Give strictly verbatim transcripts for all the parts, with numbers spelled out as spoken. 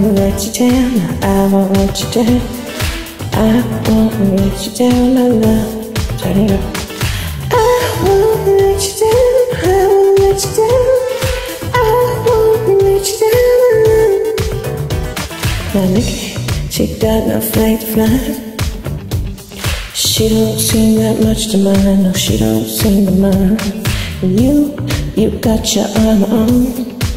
won't let you down, I won't let you down. I won't let you down, my love. Turn it up. I won't let you down, I won't let you down. I won't let you down, my love. Now Nikki, she got no flight to fly. She don't seem that much to mind, no, she don't seem to mind. And you, you got your armor on.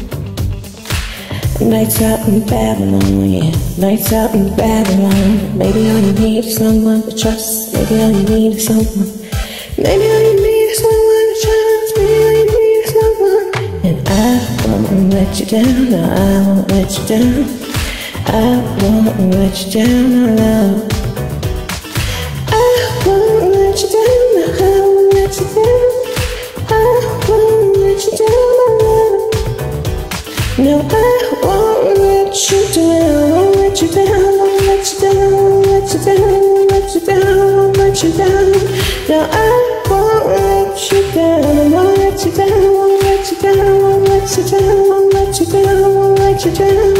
Nights out in Babylon, yeah, nights out in Babylon. Maybe all you need is someone to trust. Maybe all you need is someone. Maybe all you need is someone to trust. Maybe all you need is someone. And I won't let you down, no, I won't let you down. I won't let you down, my love. I won't let you down, no, I won't let you down. I won't let you down, my love. No, I won't let you down, won't let you down, won't let you down, won't let you down, won't let you down, won't let you down. No, I won't let you down, I won't let you down, won't let you down, won't let you down, won't let you down, won't let you down.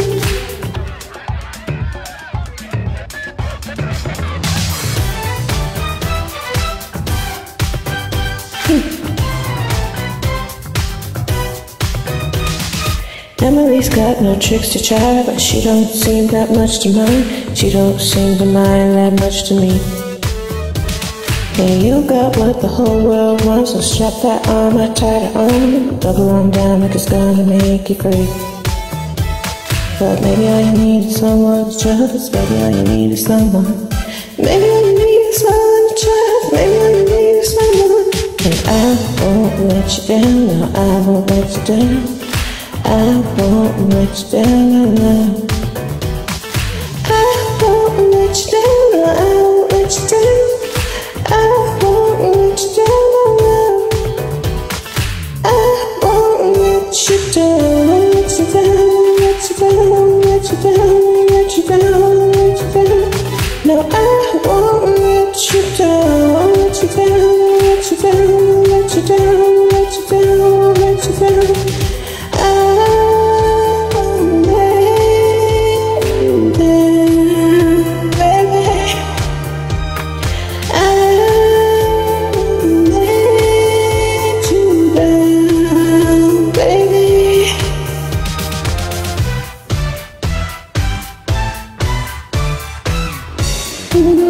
Emily's got no tricks to try, but she don't seem that much to mind. She don't seem to mind that much to me. And you got what the whole world wants, so strap that armor tighter on. Double on down like it's gonna make you free. But maybe all you need is someone to trust. Maybe all you need is someone. Maybe all you need is someone to trust. Maybe all you need is someone. And I won't let you down, no, I won't let you down. I won't let you down, my love. I won't let you down, no, I won't let you down. I won't let you down, my love. I won't let you down, won't let you down, won't let you down, won't let you down, won't let you down, won't let you down. No, I won't let you down, won't let you down, won't let you down, won't let you down, won't let you down, won't let you down. Mm-hmm.